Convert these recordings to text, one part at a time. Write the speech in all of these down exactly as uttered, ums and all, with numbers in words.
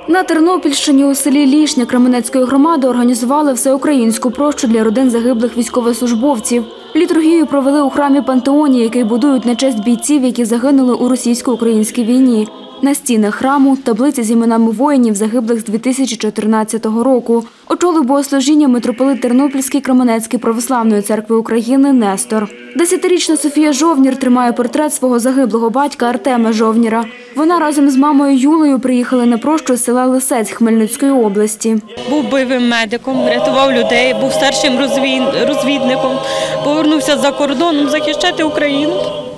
На Тернопільщині у селі Лішня Кременецької громади організували всеукраїнську прощу для родин загиблих військовослужбовців. Літургію провели у храмі Пантеоні, який будують на честь бійців, які загинули у російсько-українській війні. На стінах храму – таблиці з іменами воїнів, загиблих з дві тисячі чотирнадцятого року. Очолив богослужіння митрополит Тернопільський Кременецький православної церкви України Нестор. Десятирічна Софія Жовнір тримає портрет свого загиблого батька Артема Жовніра. Вона разом з мамою Юлею приїхали на прощу з села Лисець Хмельницької області. Був бойовим медиком, рятував людей, був старшим розвідником, повернувся за кордоном захищати Україну.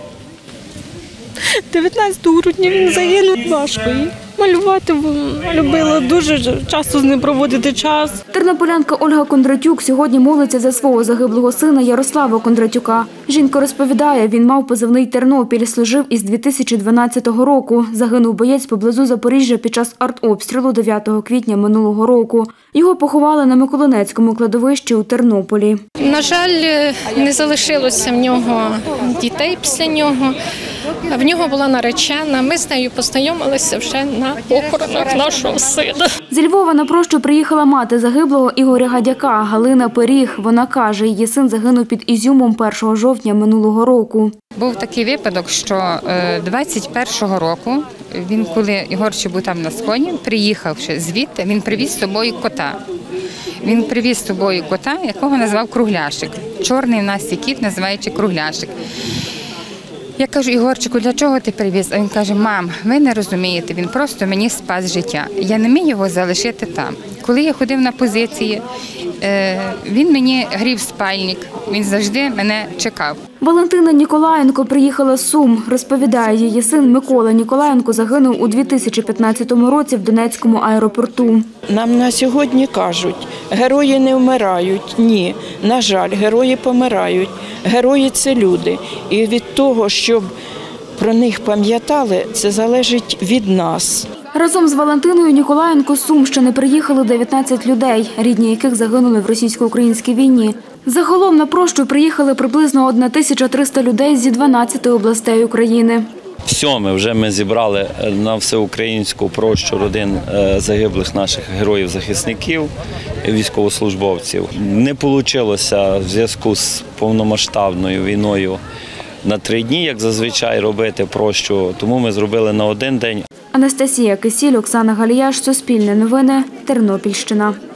дев'ятнадцятого грудня він загинув. Важко їй. Малювати любила, дуже часто з ним проводити час. Тернополянка Ольга Кондратюк сьогодні молиться за свого загиблого сина Ярослава Кондратюка. Жінка розповідає, він мав позивний «Тернопіль», служив із дві тисячі дванадцятого року. Загинув боєць поблизу Запоріжжя під час артобстрілу дев'ятого квітня минулого року. Його поховали на Миколинецькому кладовищі у Тернополі. На жаль, не залишилося в нього дітей після нього. В нього була наречена, ми з нею познайомилися вже на похоронах нашого сина. Зі Львова на прощу приїхала мати загиблого Ігоря Гадяка, Галина Пиріг. Вона каже, її син загинув під Ізюмом першого жовтня минулого року. Був такий випадок, що двадцять першого року, він, коли Ігорчик був там на сході, приїхавши звідти, він привіз з собою кота. Він привіз з собою кота, якого назвав Кругляшик. Чорний в нас є кіт, називаючи Кругляшик. Я кажу, Ігорчику, для чого ти привіз? А він каже, мам, ви не розумієте, він просто мені спас життя. Я не міг його залишити там. Коли я ходив на позиції, він мені грів спальник, він завжди мене чекав. Валентина Ніколаєнко приїхала з Сум. Розповідає, її син Микола Ніколаєнко загинув у дві тисячі п'ятнадцятому році в Донецькому аеропорту. Нам на сьогодні кажуть, герої не вмирають. Ні, на жаль, герої помирають. Герої – це люди. І від того, щоб про них пам'ятали, це залежить від нас. Разом з Валентиною Ніколаєнко з Сумщини приїхали дев'ятнадцять людей, рідні яких загинули в російсько-українській війні. Загалом на прощу приїхали приблизно тисяча триста людей зі дванадцяти областей України. Сьоме вже ми зібрали на всеукраїнську прощу родин загиблих наших героїв-захисників, військовослужбовців. Не вийшло в зв'язку з повномасштабною війною на три дні, як зазвичай робити прощу, тому ми зробили на один день. Анастасія Кисіль, Оксана Галіяш, Суспільне новини, Тернопільщина.